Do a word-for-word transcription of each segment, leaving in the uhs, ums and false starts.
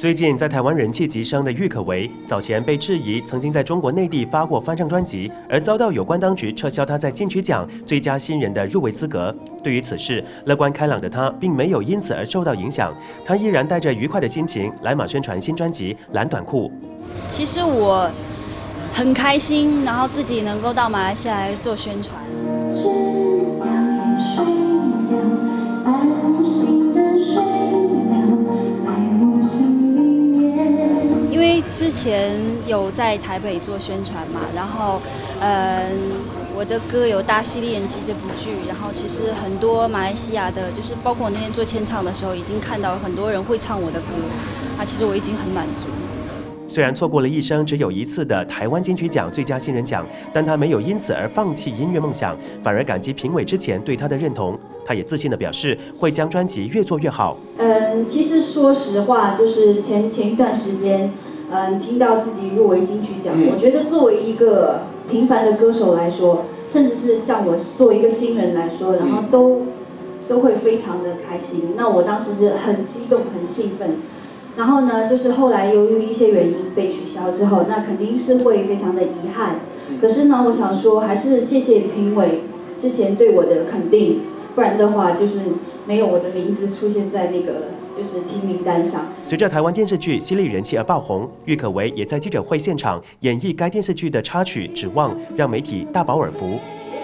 最近在台湾人气急升的郁可唯，早前被质疑曾经在中国内地发过翻唱专辑，而遭到有关当局撤销她在金曲奖最佳新人的入围资格。对于此事，乐观开朗的她并没有因此而受到影响，她依然带着愉快的心情来马宣传新专辑《蓝短裤》。 其实我很开心，然后自己能够到马来西亚来做宣传。 因为之前有在台北做宣传嘛，然后，呃，我的歌有《大溪丽人妻》这部剧，然后其实很多马来西亚的，就是包括我那天做签唱的时候，已经看到很多人会唱我的歌，啊，其实我已经很满足。 虽然错过了一生只有一次的台湾金曲奖最佳新人奖，但他没有因此而放弃音乐梦想，反而感激评委之前对他的认同。他也自信地表示，会将专辑越做越好。 嗯，其实说实话，就是前前一段时间，嗯，听到自己入围金曲奖，嗯、我觉得作为一个平凡的歌手来说，甚至是像我作为一个新人来说，然后都都会非常的开心。那我当时是很激动、很兴奋。 然后呢，就是后来由于一些原因被取消之后，那肯定是会非常的遗憾。可是呢，我想说，还是谢谢评委之前对我的肯定，不然的话就是没有我的名字出现在那个就是提名单上。 随着台湾电视剧《犀利人妻》而爆红，郁可唯也在记者会现场演绎该电视剧的插曲《指望》，让媒体大饱耳福。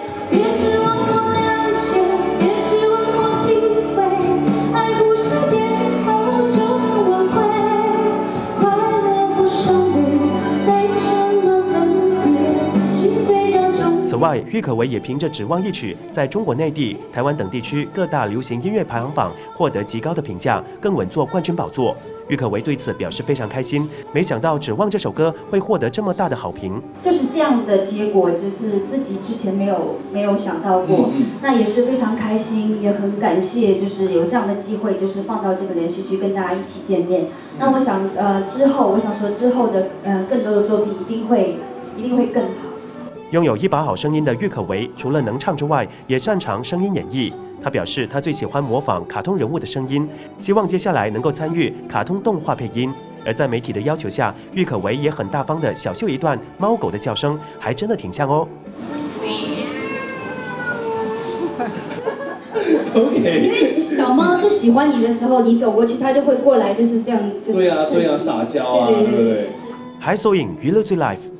此外，郁可唯也凭着《指望》一曲，在中国内地、台湾等地区各大流行音乐排行榜获得极高的评价，更稳坐冠军宝座。郁可唯对此表示非常开心，没想到《指望》这首歌会获得这么大的好评。 就是这样的结果，就是自己之前没有没有想到过，嗯、那也是非常开心，也很感谢，就是有这样的机会，就是放到这个连续剧跟大家一起见面。那我想，呃，之后我想说之后的呃更多的作品一定会一定会更好。 拥有一把好声音的郁可唯，除了能唱之外，也擅长声音演绎。她表示，她最喜欢模仿卡通人物的声音，希望接下来能够参与卡通动画配音。而在媒体的要求下，郁可唯也很大方的小秀一段猫狗的叫声，还真的挺像哦。 因为小猫就喜欢你的时候，你走过去，它就会过来，就是这样，就是对啊对啊撒娇啊，对不对？ 海索影娱乐最 live。